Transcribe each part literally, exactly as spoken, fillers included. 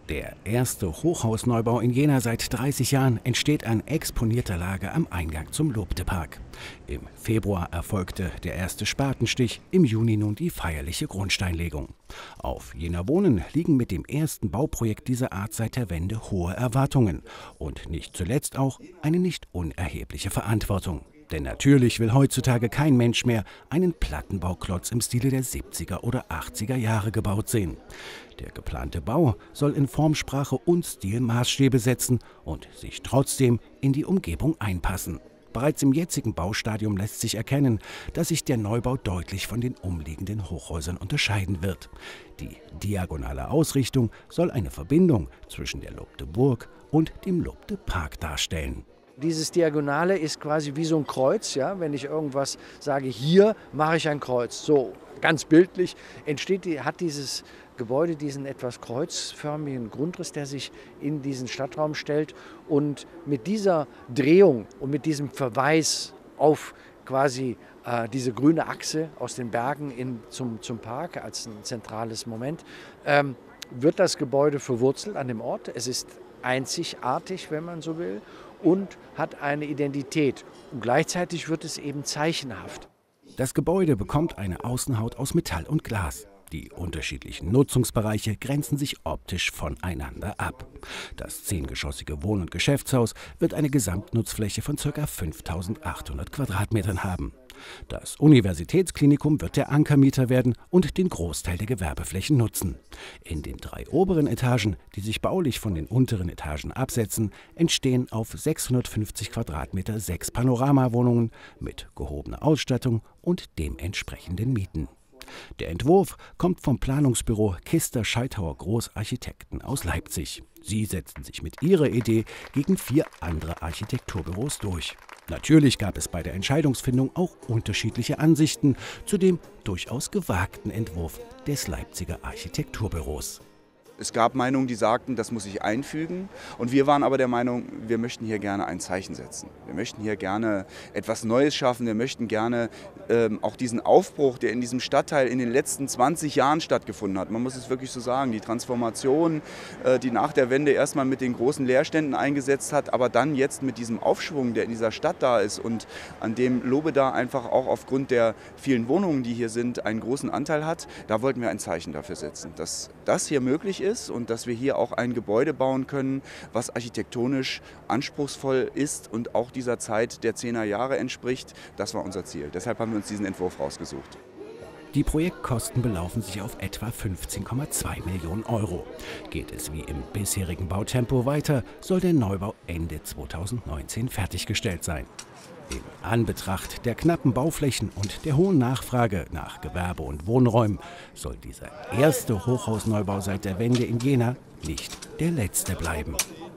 Der erste Hochhausneubau in Jena seit dreißig Jahren entsteht an exponierter Lage am Eingang zum Lobde-Park. Im Februar erfolgte der erste Spatenstich, im Juni nun die feierliche Grundsteinlegung. Auf Jena Wohnen liegen mit dem ersten Bauprojekt dieser Art seit der Wende hohe Erwartungen und nicht zuletzt auch eine nicht unerhebliche Verantwortung. Denn natürlich will heutzutage kein Mensch mehr einen Plattenbauklotz im Stile der siebziger oder achtziger Jahre gebaut sehen. Der geplante Bau soll in Formsprache und Stil Maßstäbe setzen und sich trotzdem in die Umgebung einpassen. Bereits im jetzigen Baustadium lässt sich erkennen, dass sich der Neubau deutlich von den umliegenden Hochhäusern unterscheiden wird. Die diagonale Ausrichtung soll eine Verbindung zwischen der Lobde-Burg und dem Lobde-Park darstellen. Dieses Diagonale ist quasi wie so ein Kreuz, ja? Wenn ich irgendwas sage, hier mache ich ein Kreuz, so ganz bildlich, entsteht, hat dieses Gebäude diesen etwas kreuzförmigen Grundriss, der sich in diesen Stadtraum stellt. Und mit dieser Drehung und mit diesem Verweis auf quasi äh, diese grüne Achse aus den Bergen in, zum, zum Park als ein zentrales Moment, ähm, wird das Gebäude verwurzelt an dem Ort. Es ist einzigartig, wenn man so will, und hat eine Identität. Und gleichzeitig wird es eben zeichenhaft. Das Gebäude bekommt eine Außenhaut aus Metall und Glas. Die unterschiedlichen Nutzungsbereiche grenzen sich optisch voneinander ab. Das zehngeschossige Wohn- und Geschäftshaus wird eine Gesamtnutzfläche von ca. fünftausendachthundert Quadratmetern haben. Das Universitätsklinikum wird der Ankermieter werden und den Großteil der Gewerbeflächen nutzen. In den drei oberen Etagen, die sich baulich von den unteren Etagen absetzen, entstehen auf sechshundertfünfzig Quadratmeter sechs Panoramawohnungen mit gehobener Ausstattung und dementsprechenden Mieten. Der Entwurf kommt vom Planungsbüro Kister-Scheithauer Großarchitekten aus Leipzig. Sie setzten sich mit ihrer Idee gegen vier andere Architekturbüros durch. Natürlich gab es bei der Entscheidungsfindung auch unterschiedliche Ansichten zu dem durchaus gewagten Entwurf des Leipziger Architekturbüros. Es gab Meinungen, die sagten, das muss sich einfügen. Und wir waren aber der Meinung, wir möchten hier gerne ein Zeichen setzen. Wir möchten hier gerne etwas Neues schaffen. Wir möchten gerne ähm, auch diesen Aufbruch, der in diesem Stadtteil in den letzten zwanzig Jahren stattgefunden hat. Man muss es wirklich so sagen, die Transformation, äh, die nach der Wende erstmal mit den großen Leerständen eingesetzt hat, aber dann jetzt mit diesem Aufschwung, der in dieser Stadt da ist und an dem Lobeda einfach auch aufgrund der vielen Wohnungen, die hier sind, einen großen Anteil hat. Da wollten wir ein Zeichen dafür setzen, dass das hier möglich ist. Ist und dass wir hier auch ein Gebäude bauen können, was architektonisch anspruchsvoll ist und auch dieser Zeit der zehner Jahre entspricht. Das war unser Ziel. Deshalb haben wir uns diesen Entwurf rausgesucht. Die Projektkosten belaufen sich auf etwa fünfzehn Komma zwei Millionen Euro. Geht es wie im bisherigen Bautempo weiter, soll der Neubau Ende zweitausendneunzehn fertiggestellt sein. In Anbetracht der knappen Bauflächen und der hohen Nachfrage nach Gewerbe- und Wohnräumen soll dieser erste Hochhausneubau seit der Wende in Jena nicht der letzte bleiben.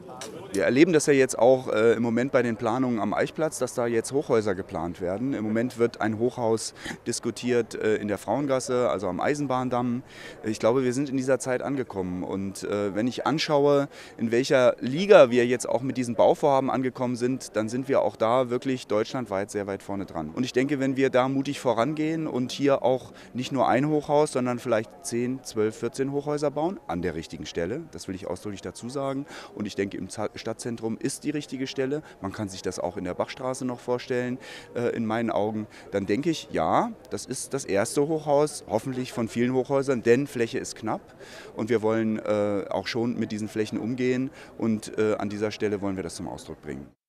Wir erleben das ja jetzt auch äh, im Moment bei den Planungen am Eichplatz, dass da jetzt Hochhäuser geplant werden. Im Moment wird ein Hochhaus diskutiert äh, in der Frauengasse, also am Eisenbahndamm. Ich glaube, wir sind in dieser Zeit angekommen. Und äh, wenn ich anschaue, in welcher Liga wir jetzt auch mit diesen Bauvorhaben angekommen sind, dann sind wir auch da wirklich deutschlandweit sehr weit vorne dran. Und ich denke, wenn wir da mutig vorangehen und hier auch nicht nur ein Hochhaus, sondern vielleicht zehn, zwölf, vierzehn Hochhäuser bauen, an der richtigen Stelle, das will ich ausdrücklich dazu sagen. Und ich denke, im Stadtzentrum ist die richtige Stelle. Man kann sich das auch in der Bachstraße noch vorstellen, äh, in meinen Augen. Dann denke ich, ja, das ist das erste Hochhaus, hoffentlich von vielen Hochhäusern, denn Fläche ist knapp und wir wollen äh, auch schon mit diesen Flächen umgehen und äh, an dieser Stelle wollen wir das zum Ausdruck bringen.